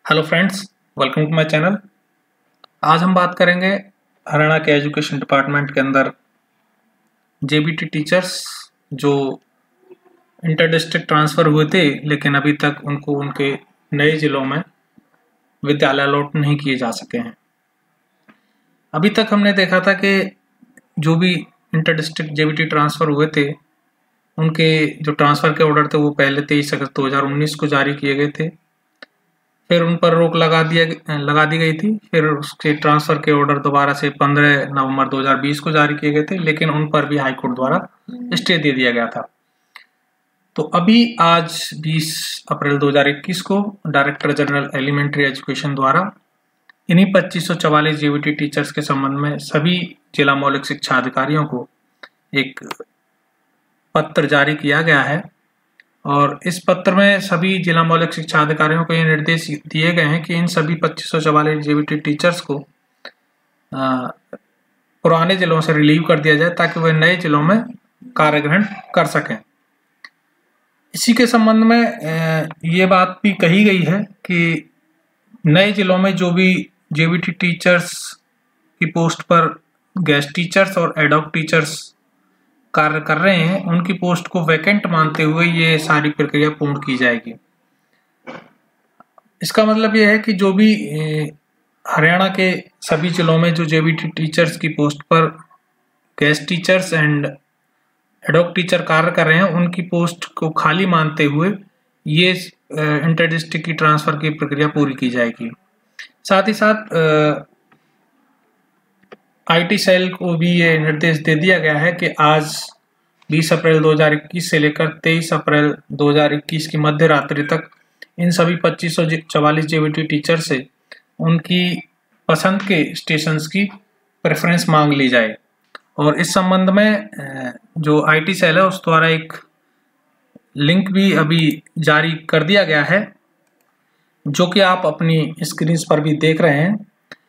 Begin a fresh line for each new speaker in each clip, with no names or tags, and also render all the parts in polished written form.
Hello friends, welcome to my channel. आज हम बात करेंगे हरियाणा के एजुकेशन डिपार्टमेंट के अंदर जेबीटी टीचर्स जो इंटर डिस्ट्रिक्ट ट्रांसफ़र हुए थे लेकिन अभी तक उनको उनके नए ज़िलों में विद्यालय अलॉट नहीं किए जा सके हैं। अभी तक हमने देखा था कि जो भी इंटर डिस्ट्रिक्ट जेबीटी ट्रांसफ़र हुए थे उनके जो ट्रांसफ़र के ऑर्डर थे वो पहले 23 अगस्त 2019 को जारी किए गए थे। फिर उन पर रोक लगा दी गई थी। फिर उसके ट्रांसफ़र के ऑर्डर दोबारा से 15 नवंबर 2020 को जारी किए गए थे, लेकिन उन पर भी हाई कोर्ट द्वारा स्टे दे दिया गया था। तो अभी आज 20 अप्रैल 2021 को डायरेक्टर जनरल एलिमेंट्री एजुकेशन द्वारा इन्हीं 2544 जेबीटी टीचर्स के संबंध में सभी जिला मौलिक शिक्षा अधिकारियों को एक पत्र जारी किया गया है और इस पत्र में सभी जिला मौलिक शिक्षा अधिकारियों को ये निर्देश दिए गए हैं कि इन सभी 2544 जेबीटी टीचर्स को पुराने जिलों से रिलीव कर दिया जाए ताकि वे नए जिलों में कार्य ग्रहण कर सकें। इसी के संबंध में ये बात भी कही गई है कि नए जिलों में जो भी जेबीटी टीचर्स की पोस्ट पर गेस्ट टीचर्स और एडहॉक टीचर्स कार्य कर रहे हैं उनकी पोस्ट को वैकेंट मानते हुए ये सारी प्रक्रिया पूर्ण की जाएगी। इसका मतलब ये है कि जो भी हरियाणा के सभी जिलों में जो जेबीटी टीचर्स की पोस्ट पर guest teachers and ad hoc teacher कार्य कर रहे हैं उनकी पोस्ट को खाली मानते हुए ये इंटर डिस्ट्रिक्ट की ट्रांसफ़र की प्रक्रिया पूरी की जाएगी। साथ ही साथ आईटी सेल को भी ये निर्देश दे दिया गया है कि आज 20 अप्रैल 2021 से लेकर 23 अप्रैल 2021 की मध्य रात्रि तक इन सभी 2544 जेबीटी टीचर से उनकी पसंद के स्टेशंस की प्रेफरेंस मांग ली जाए। और इस संबंध में जो आईटी सेल है उस द्वारा एक लिंक भी अभी जारी कर दिया गया है जो कि आप अपनी स्क्रीन पर भी देख रहे हैं।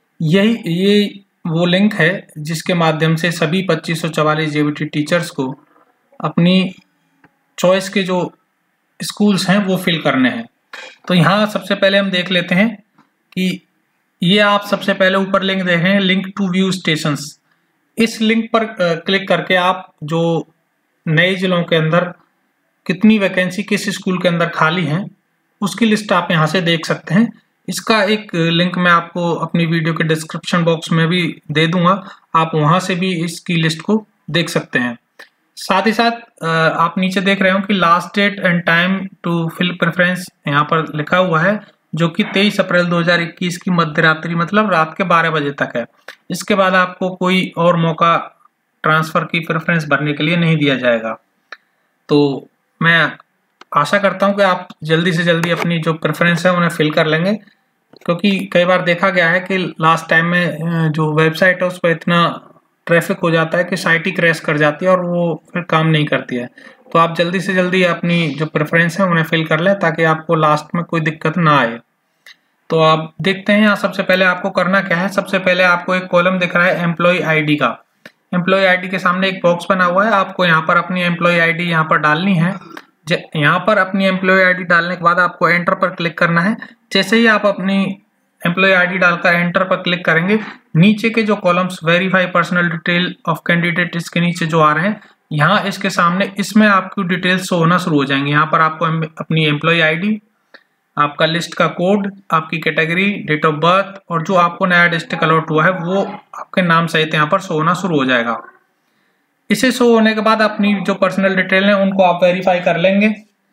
ये वो लिंक है जिसके माध्यम से सभी 2544 जेबीटी टीचर्स को अपनी चॉइस के जो स्कूल्स हैं वो फिल करने हैं। तो यहाँ सबसे पहले हम देख लेते हैं कि ये आप सबसे पहले ऊपर लिंक देख रहे हैं, लिंक टू व्यू स्टेशंस। इस लिंक पर क्लिक करके आप जो नए जिलों के अंदर कितनी वैकेंसी किस स्कूल के अंदर खाली हैं उसकी लिस्ट आप यहाँ से देख सकते हैं। इसका एक लिंक मैं आपको अपनी वीडियो के डिस्क्रिप्शन बॉक्स में भी दे दूंगा, आप वहां से भी इसकी लिस्ट को देख सकते हैं। साथ ही साथ आप नीचे देख रहे हो कि last date and time to fill preference यहाँ पर लिखा हुआ है जो कि 23 अप्रैल 2021 की मध्य रात्रि मतलब रात के 12 बजे तक है। इसके बाद आपको कोई और मौका ट्रांसफ़र की प्रेफरेंस भरने के लिए नहीं दिया जाएगा। तो मैं आशा करता हूं कि आप जल्दी से जल्दी अपनी जो प्रेफरेंस है उन्हें फिल कर लेंगे, क्योंकि कई बार देखा गया है कि लास्ट टाइम में जो वेबसाइट है उस पर इतना ट्रैफिक हो जाता है कि साइट ही क्रैश कर जाती है और वो फिर काम नहीं करती है। तो आप जल्दी से जल्दी अपनी जो प्रेफरेंस है उन्हें फिल कर लें ताकि आपको लास्ट में कोई दिक्कत ना आए। तो आप देखते हैं यहाँ सबसे पहले आपको करना क्या है। सबसे पहले आपको एक कॉलम दिख रहा है एम्प्लॉय आईडी का। एम्प्लॉय आईडी के सामने एक बॉक्स बना हुआ है, आपको यहाँ पर अपनी एम्प्लॉय आईडी यहाँ पर डालनी है। यहाँ पर अपनी एम्प्लॉय आईडी डालने के बाद आपको एंटर पर क्लिक करना है। जैसे ही आप अपनी एम्प्लॉय आईडी डालकर एंटर पर क्लिक करेंगे, नीचे के जो columns verify personal detail of candidate इसके नीचे जो आ रहे हैं यहाँ इसके सामने इसमें आपकी डिटेल्स शो होना शुरू हो जाएंगी। यहाँ पर आपको अपनी एम्प्लॉय आईडी, आपका लिस्ट का कोड, आपकी कैटेगरी, डेट ऑफ बर्थ और जो आपको नया डिस्ट्रिक्ट अलॉट हुआ है वो आपके नाम सहित यहाँ पर शो होना शुरू हो जाएगा। इसे शो होने के बाद अपनी जो पर्सनल डिटेल है उनको आप वेरीफाई कर लेंगे।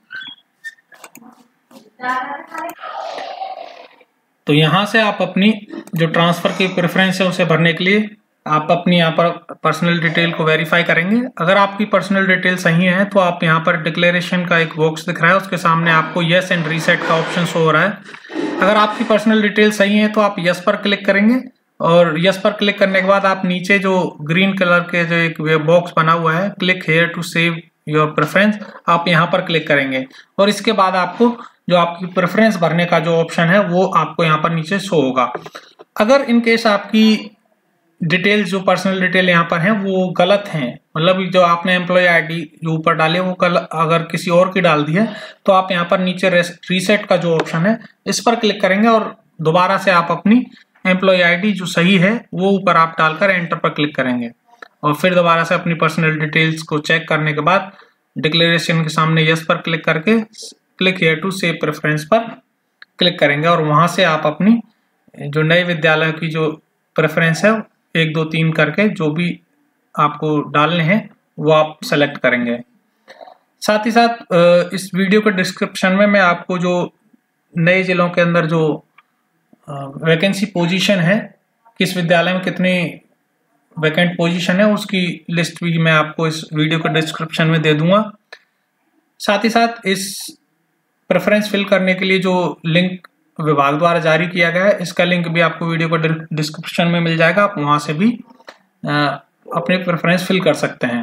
तो यहाँ से आप अपनी जो ट्रांसफ़र की प्रेफरेंस है उसे भरने के लिए आप अपनी यहाँ पर पर्सनल डिटेल को वेरीफाई करेंगे। अगर आपकी पर्सनल डिटेल सही है तो आप यहाँ पर डिक्लेरेशन का एक बॉक्स दिख रहा है, उसके सामने आपको यस एंड रीसेट का ऑप्शन शो हो रहा है। अगर आपकी पर्सनल डिटेल सही है तो आप यस पर क्लिक करेंगे और यस पर क्लिक करने के बाद आप नीचे जो ग्रीन कलर के जो एक बॉक्स बना हुआ है click here to save your preference, आप यहाँ पर क्लिक करेंगे और इसके बाद आपको जो आपकी प्रेफरेंस भरने का जो ऑप्शन है वो आपको यहाँ पर नीचे शो होगा। अगर इन केस आपकी डिटेल्स जो पर्सनल डिटेल यहाँ पर हैं वो गलत हैं, मतलब जो आपने एम्प्लॉय आईडी जो ऊपर डाली है वो कल अगर किसी और की डाल दी है तो आप यहाँ पर नीचे रीसेट का जो ऑप्शन है इस पर क्लिक करेंगे और दोबारा से आप अपनी एम्प्लॉय आईडी जो सही है वो ऊपर आप डालकर एंटर पर क्लिक करेंगे और फिर दोबारा से अपनी पर्सनल डिटेल्स को चेक करने के बाद डिक्लेरेशन के सामने यस पर क्लिक करके click here to save preference पर क्लिक करेंगे और वहां से आप अपनी जो नए विद्यालय की जो प्रेफरेंस है 1 2 3 करके जो भी आपको डालने हैं वो आप सेलेक्ट करेंगे। साथ ही साथ इस वीडियो के डिस्क्रिप्शन में मैं आपको जो नए जिलों के अंदर जो वैकेंसी पोजीशन है, किस विद्यालय में कितनी वैकेंट पोजीशन है, उसकी लिस्ट भी मैं आपको इस वीडियो के डिस्क्रिप्शन में दे दूंगा। साथ ही साथ इस प्रेफरेंस फिल करने के लिए जो लिंक विभाग द्वारा जारी किया गया है, इसका लिंक भी आपको वीडियो के डिस्क्रिप्शन में मिल जाएगा। आप वहां से भी अपने प्रेफरेंस फिल कर सकते हैं।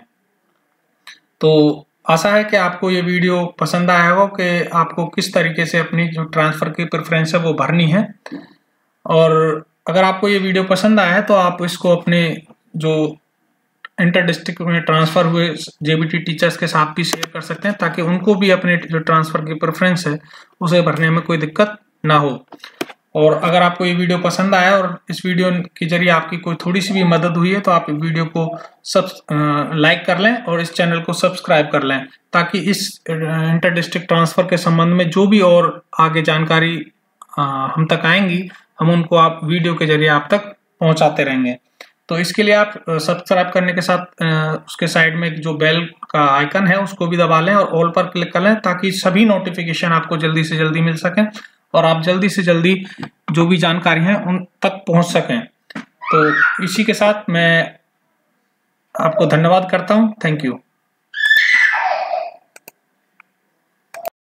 तो आशा है कि आपको ये वीडियो पसंद आया होगा कि आपको किस तरीके से अपनी जो ट्रांसफ़र की प्रेफरेंस है वो भरनी है। और अगर आपको ये वीडियो पसंद आया है तो आप इसको अपने जो इंटर डिस्ट्रिक्ट में ट्रांसफ़र हुए जेबीटी टीचर्स के साथ भी शेयर कर सकते हैं ताकि उनको भी अपने जो ट्रांसफ़र की प्रेफरेंस है उसे भरने में कोई दिक्कत ना हो। और अगर आपको ये वीडियो पसंद आया और इस वीडियो के जरिए आपकी कोई थोड़ी सी भी मदद हुई है तो आप वीडियो को लाइक कर लें और इस चैनल को सब्सक्राइब कर लें ताकि इस इंटर डिस्ट्रिक्ट ट्रांसफ़र के संबंध में जो भी और आगे जानकारी हम तक आएंगी हम उनको आप वीडियो के जरिए आप तक पहुंचाते रहेंगे। तो इसके लिए आप सब्सक्राइब करने के साथ उसके साइड में जो बेल का आइकन है उसको भी दबा लें और ऑल पर क्लिक कर लें ताकि सभी नोटिफिकेशन आपको जल्दी से जल्दी मिल सकें और आप जल्दी से जल्दी जो भी जानकारी है उन तक पहुंच सकें। तो इसी के साथ मैं आपको धन्यवाद करता हूं। Thank you.